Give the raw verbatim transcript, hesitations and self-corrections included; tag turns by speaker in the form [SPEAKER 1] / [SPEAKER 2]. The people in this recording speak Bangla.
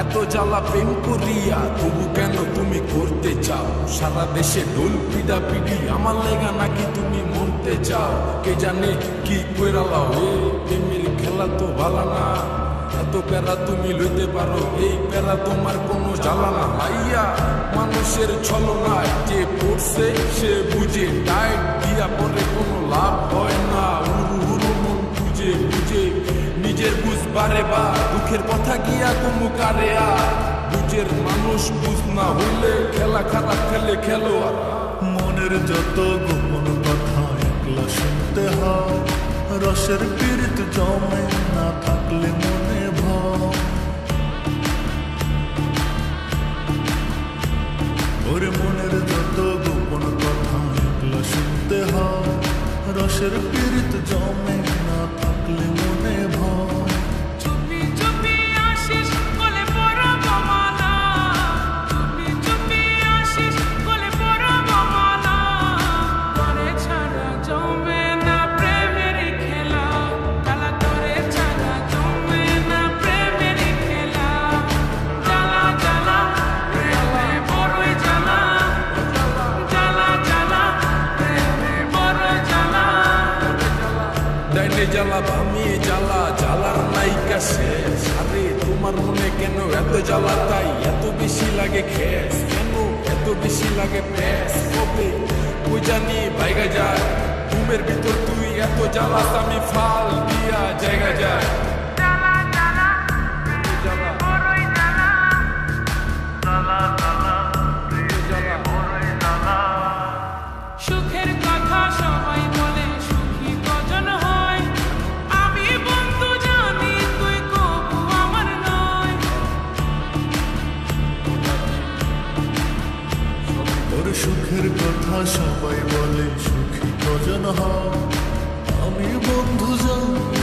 [SPEAKER 1] এত জ্বালা প্রেম করিয়া তবু কেন তুমি করতে চাও সারা দেশে ঢোল পিডা পিডি আমার লেগা নাকি তুমি মরতে চাও কে জানে কি কইরালাও এ প্রেমের খেলা তো ভালো না এত প্যারা তুমি লইতে পারো এই প্যারা তোমার কোনো জ্বালা না লাইয়া মানুষের ছলনায় যে পড়ছে সে বুঝে টাইট দিয়া পরে কোনো লাভ হয় না উরু উরু মন বুঝে বুঝে নিজের বুঝ বারে বা দুঃখের কথা গিয়া কুমু কারে আর বুঝের মানুষ বুঝ না হইলে খেলা খারাপ খেলে খেলো আর
[SPEAKER 2] মনের যত গোপন কথা একলা শুনতে হয় রসের পীড়িত জমে না থাকলে মনে ভয় ওরে মনের যত গোপন কথা একলা শুনতে হয় রসের পীড়িত জমে না থাকলে মনে ভয়
[SPEAKER 1] জ্বালা ভামিয়ে জ্বালা জ্বালার নায়িকা শেষ আরে তোমার মনে কেন এত জ্বালা তাই এত বেশি লাগে খেস কেন এত বেশি লাগে প্যাস কবে ওই জানি বাইগা যায় ঘুমের ভিতর তুই এত জ্বালা আমি ফাল দিয়া জায়গা যায়
[SPEAKER 3] সুখের কথা সবাই বলে সুখী কজন হয় আমি বন্ধু জানি তুই কবু আমার নয়
[SPEAKER 2] ওর সুখের কথা সবাই বলে সুখী কজন হয় আমি বন্ধু জানি